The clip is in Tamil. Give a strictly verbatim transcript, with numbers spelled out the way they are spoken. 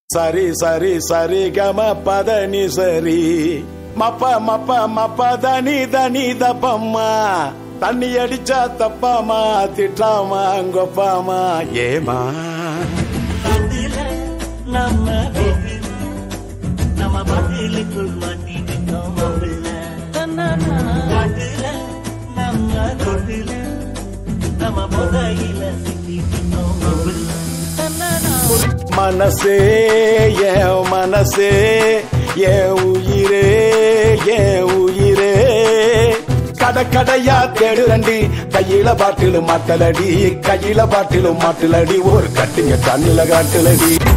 சரி சரி சரி கம பதனி சரி மப்ப மப்ப மப்ப தனி தனி தப்பம்மா தண்ணி அடிச்சா தப்பாமா திட்டாமா கொப்பாமா ஏமா நம்ம நம்ம பதிலுக்குள் மாட்டிக்கிட்டோம் நம்ம தொட்டில நம்ம புதையில சிக்கிக்கிட்டோம் மனசே என் மனசே என் உயிரே என் உயிரே கடை கடையா தேடுறண்டி கையில பாட்டிலும் மாட்டலடி கையில பாட்டிலும் மாட்டலடி ஒரு கட்டிங்க கண்ணில காட்டுலடி